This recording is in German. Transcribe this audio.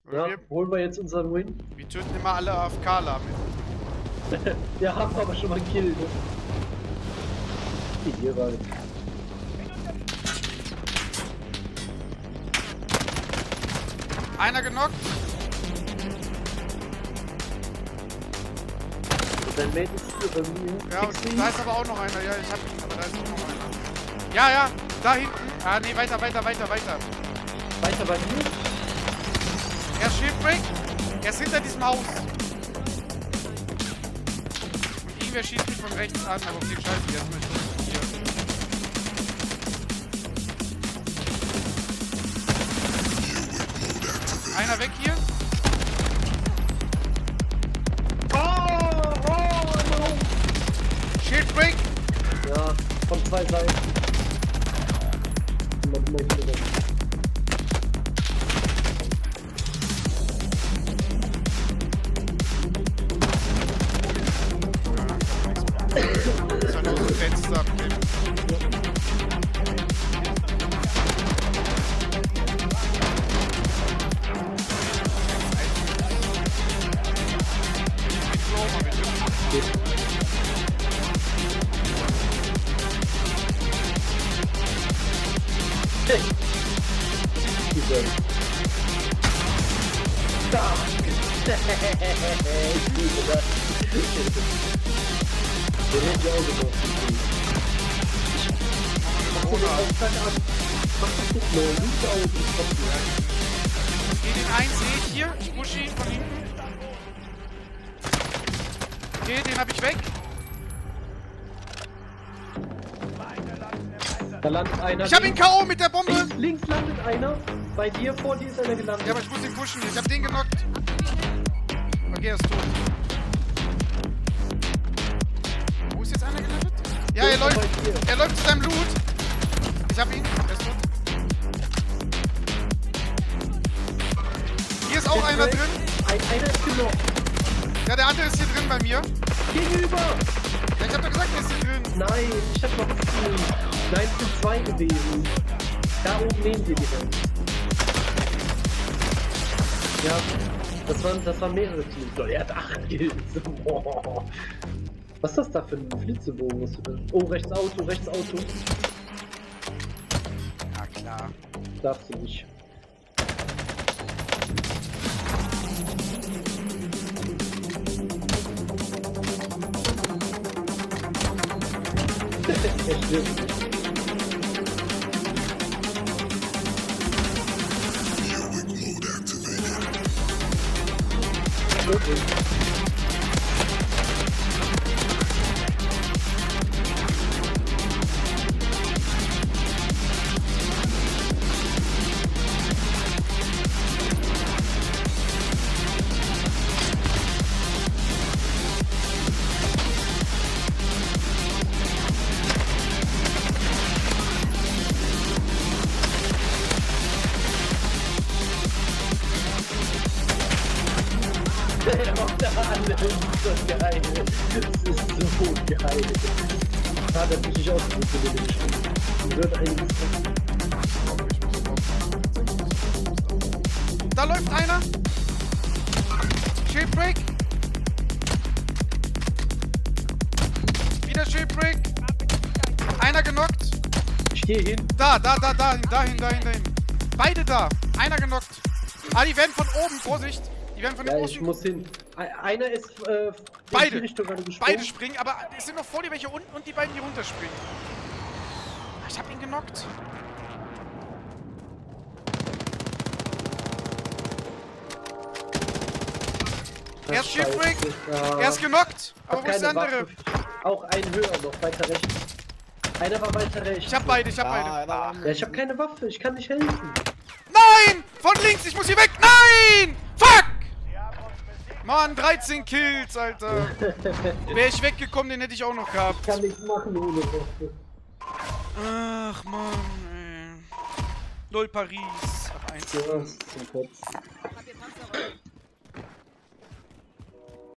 Ja, holen wir jetzt unseren Win. Wir töten immer alle AFKler mit. Ja, haben aber schon mal einen Kill, ne? Hier rein. Einer genockt. Dein Mate ist hier bei mir. Ja, und da ist aber auch noch einer. Ja, ich hab ihn, aber da ist auch noch einer. Ja, ja, da hinten. Ah, nee, weiter. Weiter bei mir? Er ist Shieldbreak. Er ist hinter diesem Haus. Und irgendwer schießt mich von rechts an, aber okay, scheiße, jetzt möchte ich hier. Einer weg hier. Shieldbreak. Ja, von zwei Seiten. Das hat unsere Fenster abnehmen. Ich liebe das. Den hätte ich auch gemacht. Mach das nicht mehr. Liegt aus. Okay, den einen sehe ich hier. Ich pushe ihn von hinten. Okay, den habe ich weg. Da landet einer. Ich habe ihn K.O. mit der Bombe. Links landet einer. Bei dir, vor dir ist einer gelandet. Ja, aber ich muss ihn pushen. Ich habe den genockt. Okay, er ist tot. Wo ist jetzt einer gelandet? Ja, er läuft zu seinem Loot. Ich hab ihn. Er ist tot. Hier ist auch einer drin. Einer ist genockt. Ja, der andere ist hier drin bei mir. Gegenüber. Ja, ich hab doch gesagt, er ist hier drin. Nein, ich hab noch gesehen. Nein, es sind zwei gewesen. Da oben nehmen sie direkt. Ja, das waren mehrere Teams. Er hat 8 Kills. Boah. Was ist das da für ein Flitzebogen? Was du denn? Oh, rechts Auto. Ja, klar. Darfst du nicht. Er stirbt. Der macht da alle, das ist so geil. Das ist so geil. Hat er natürlich auch gut für den Spiel. Wird einiges. Da läuft einer. Shieldbreak. Wieder Shieldbreak. Einer genockt. Ich geh hin. Dahin. Beide da. Einer genockt. Ah, die werden von oben, Vorsicht. Die werden von den ich muss hin. Einer ist beide. in die Richtung gerade gesprungen. Beide springen, aber es sind noch vor dir welche unten und die beiden, die runterspringen. Ich hab ihn genockt. Er ist Shieldbreak. Er ist genockt. Aber wo ist der andere? Auch ein höher noch, weiter rechts. Einer war weiter rechts. Ich hab beide. Ja, ich hab keine Waffe, ich kann nicht helfen. Nein! Von links, ich muss hier weg! Nein! Fuck! Mann, 13 Kills, Alter. Wäre ich weggekommen, den hätte ich auch noch gehabt. Ich kann nichts machen ohne Waffe. Ach, Mann, ey. LOL Paris. Ach, 1. Ja, zum Kopf.